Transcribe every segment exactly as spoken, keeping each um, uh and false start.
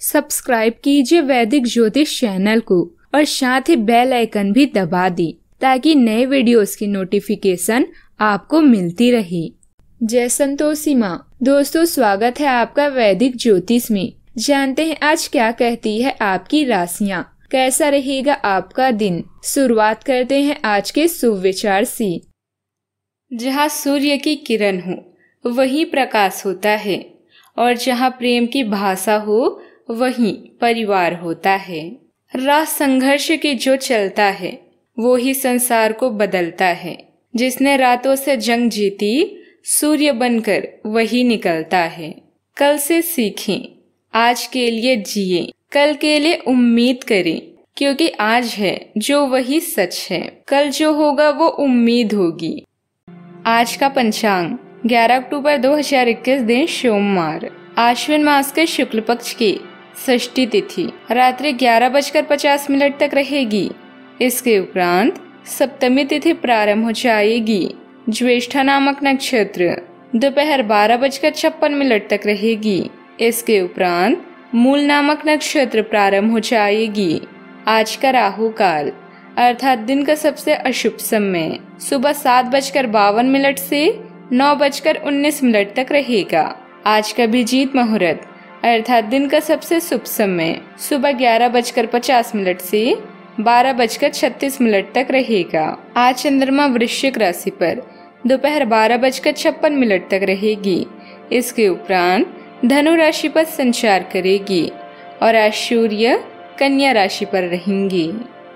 Subscribe कीजिए वैदिक ज्योतिष चैनल को और साथ ही बेल आइकन भी दबा दी ताकि नए वीडियोस की नोटिफिकेशन आपको मिलती रहे। जय संतोषी माँ। दोस्तों, स्वागत है आपका वैदिक ज्योतिष में। जानते हैं आज क्या कहती है आपकी राशियाँ, कैसा रहेगा आपका दिन। शुरुआत करते हैं आज के शुभ विचार से। जहाँ सूर्य की किरण हो वहीं प्रकाश होता है और जहाँ प्रेम की भाषा हो वहीं परिवार होता है। राह संघर्ष की जो चलता है वो ही संसार को बदलता है। जिसने रातों से जंग जीती सूर्य बनकर वही निकलता है। कल से सीखें, आज के लिए जिए, कल के लिए उम्मीद करें, क्योंकि आज है जो वही सच है, कल जो होगा वो उम्मीद होगी। आज का पंचांग ग्यारह अक्टूबर दो हज़ार इक्कीस दिन सोमवार, आश्विन मास के शुक्ल पक्ष की षष्ठी तिथि रात्रि ग्यारह बजकर पचास मिनट तक रहेगी। इसके उपरांत सप्तमी तिथि प्रारंभ हो जाएगी। ज्येष्ठा नामक नक्षत्र दोपहर बारह बजकर छप्पन मिनट तक रहेगी। इसके उपरांत मूल नामक नक्षत्र प्रारंभ हो जाएगी। आज का राहु काल अर्थात दिन का सबसे अशुभ समय सुबह सात बजकर बावन मिनट से नौ बजकर उन्नीस मिनट तक रहेगा। आज का अभिजीत मुहूर्त अर्थात दिन का सबसे शुभ समय सुबह ग्यारह बजकर पचास मिनट से बारह बजकर छत्तीस मिनट तक रहेगा। आज चंद्रमा वृश्चिक राशि पर दोपहर बारह बजकर छप्पन मिनट तक रहेगी। इसके उपरांत धनु राशि पर संचार करेगी और आज सूर्य कन्या राशि पर रहेंगी।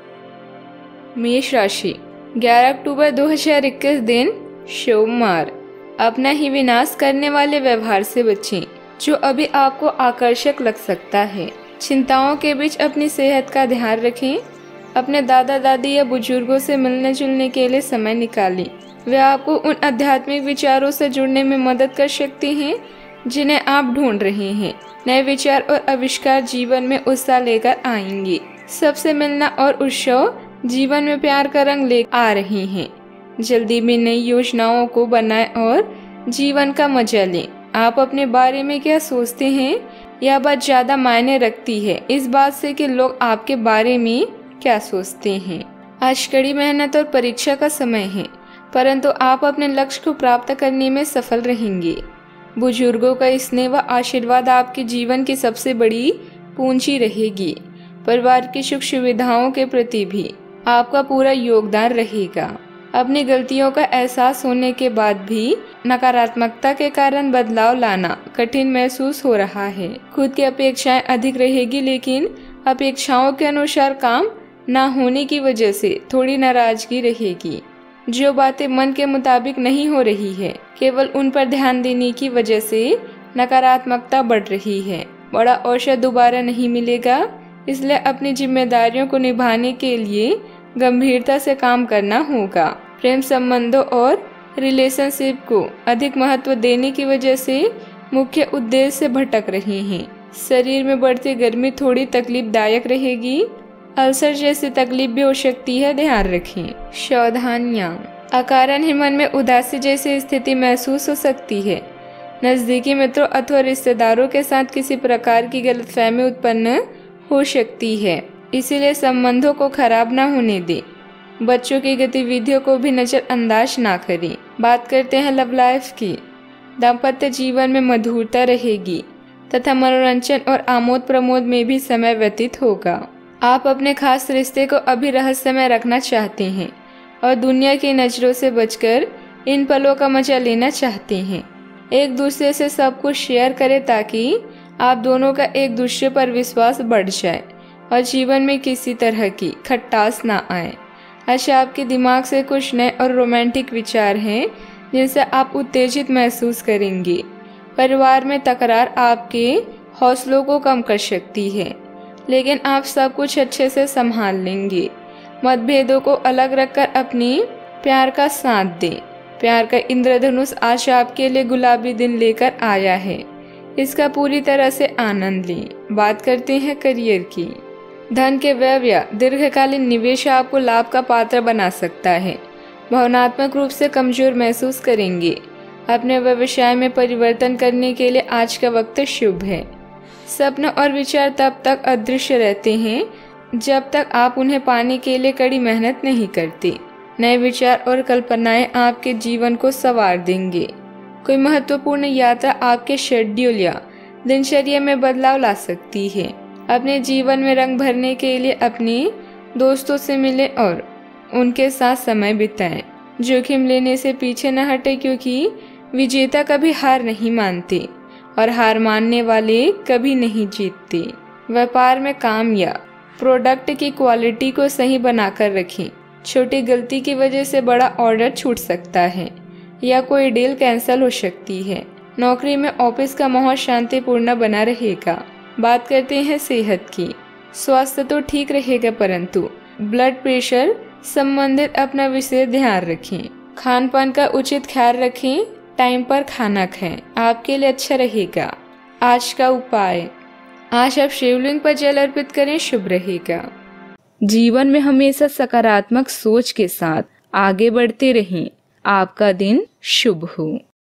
मेष राशि ग्यारह अक्टूबर दो हज़ार इक्कीस दिन सोमवार, अपना ही विनाश करने वाले व्यवहार से बचें जो अभी आपको आकर्षक लग सकता है। चिंताओं के बीच अपनी सेहत का ध्यान रखें। अपने दादा दादी या बुजुर्गों से मिलने जुलने के लिए समय निकालें। वे आपको उन आध्यात्मिक विचारों से जुड़ने में मदद कर सकती हैं जिन्हें आप ढूंढ रहे हैं। नए विचार और आविष्कार जीवन में उत्साह लेकर आएंगे। सबसे मिलना और उत्सव जीवन में प्यार का रंग ले आ रहे हैं। जल्दी में नई योजनाओं को बनाएं और जीवन का मजा लें। आप अपने बारे में क्या सोचते हैं यह बात ज्यादा मायने रखती है इस बात से कि लोग आपके बारे में क्या सोचते हैं। आज कड़ी मेहनत और परीक्षा का समय है, परंतु आप अपने लक्ष्य को प्राप्त करने में सफल रहेंगे। बुजुर्गों का स्नेह व आशीर्वाद आपके जीवन की सबसे बड़ी पूंजी रहेगी। परिवार की सुख सुविधाओं के प्रति भी आपका पूरा योगदान रहेगा। अपनी गलतियों का एहसास होने के बाद भी नकारात्मकता के कारण बदलाव लाना कठिन महसूस हो रहा है। खुद की अपेक्षाएं अधिक रहेगी, लेकिन अपेक्षाओं के अनुसार काम न होने की वजह से थोड़ी नाराजगी रहेगी। जो बातें मन के मुताबिक नहीं हो रही है, केवल उन पर ध्यान देने की वजह से नकारात्मकता बढ़ रही है। बड़ा अवसर दोबारा नहीं मिलेगा, इसलिए अपनी जिम्मेदारियों को निभाने के लिए गंभीरता से काम करना होगा। प्रेम संबंधों और रिलेशनशिप को अधिक महत्व देने की वजह से मुख्य उद्देश्य से भटक रहे हैं। शरीर में बढ़ती गर्मी थोड़ी तकलीफदायक रहेगी। अल्सर जैसी तकलीफ भी हो सकती है, ध्यान रखें। सावधानियां, अकारण ही मन में उदासी जैसी स्थिति महसूस हो सकती है। नजदीकी मित्रों अथवा रिश्तेदारों के साथ किसी प्रकार की गलतफहमी उत्पन्न हो सकती है, इसीलिए संबंधों को खराब ना होने दें। बच्चों की गतिविधियों को भी नजरअंदाज ना करें। बात करते हैं लव लाइफ की। दाम्पत्य जीवन में मधुरता रहेगी तथा मनोरंजन और आमोद प्रमोद में भी समय व्यतीत होगा। आप अपने खास रिश्ते को अभी रहस्यमय रखना चाहते हैं और दुनिया की नजरों से बचकर इन पलों का मजा लेना चाहते हैं। एक दूसरे से सब कुछ शेयर करें ताकि आप दोनों का एक दूसरे पर विश्वास बढ़ जाए और जीवन में किसी तरह की खटास ना आए। अच्छा, आपके दिमाग से कुछ नए और रोमांटिक विचार हैं जिनसे आप उत्तेजित महसूस करेंगे। परिवार में तकरार आपके हौसलों को कम कर सकती है, लेकिन आप सब कुछ अच्छे से संभाल लेंगे। मतभेदों को अलग रखकर अपनी प्यार का साथ दें। प्यार का इंद्रधनुष आज आपके लिए गुलाबी दिन लेकर आया है, इसका पूरी तरह से आनंद लें। बात करते हैं करियर की। धन के व्यय या दीर्घकालीन निवेश आपको लाभ का पात्र बना सकता है। भावनात्मक रूप से कमजोर महसूस करेंगे। अपने व्यवसाय में परिवर्तन करने के लिए आज का वक्त शुभ है। सपने और विचार तब तक अदृश्य रहते हैं जब तक आप उन्हें पाने के लिए कड़ी मेहनत नहीं करते। नए विचार और कल्पनाएं आपके जीवन को संवार देंगे। कोई महत्वपूर्ण यात्रा आपके शेड्यूल या दिनचर्या में बदलाव ला सकती है। अपने जीवन में रंग भरने के लिए अपने दोस्तों से मिले और उनके साथ समय बिताएं। जोखिम लेने से पीछे न हटे, क्योंकि विजेता कभी हार नहीं मानते और हार मानने वाले कभी नहीं जीतते। व्यापार में काम या प्रोडक्ट की क्वालिटी को सही बनाकर रखें। छोटी गलती की वजह से बड़ा ऑर्डर छूट सकता है या कोई डील कैंसिल हो सकती है। नौकरी में ऑफिस का माहौल शांतिपूर्ण बना रहेगा। बात करते हैं सेहत की। स्वास्थ्य तो ठीक रहेगा, परंतु ब्लड प्रेशर संबंधित अपना विशेष ध्यान रखें। खान पान का उचित ख्याल रखें। टाइम पर खाना खाएं, आपके लिए अच्छा रहेगा। आज का उपाय, आज आप शिवलिंग पर जल अर्पित करें, शुभ रहेगा। जीवन में हमेशा सकारात्मक सोच के साथ आगे बढ़ते रहें। आपका दिन शुभ हो।